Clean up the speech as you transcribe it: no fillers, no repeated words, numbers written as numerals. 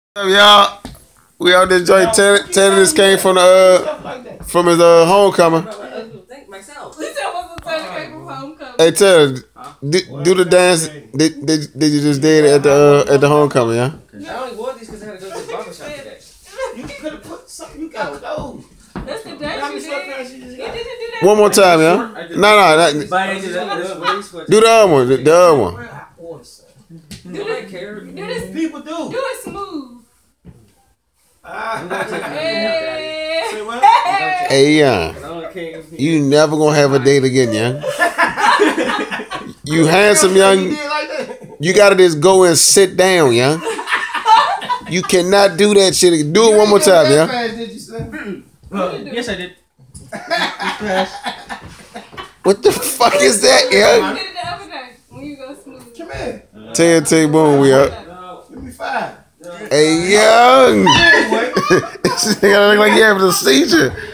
Y'all, we out there joint. Tanner just came from his homecoming. Hey Tanner, do the dance that you just did at the homecoming, yeah? I only wore these because I had to go to the barber shop today. You could have put something. You got those. That's the dance you did. One more time, yeah? No. Do the other one. The other one. Do this. People do. Do it smooth. Hey, young. You never gonna have a date again, young. You handsome, young. You gotta just go and sit down, young. You cannot do that shit. Do it one more time, young. Yes, I did. What the fuck is that, young? You did it the other day when you go smooth. Come here. T&T Boom, we up. Give me 5. Hey, young. This nigga look like you having a seizure.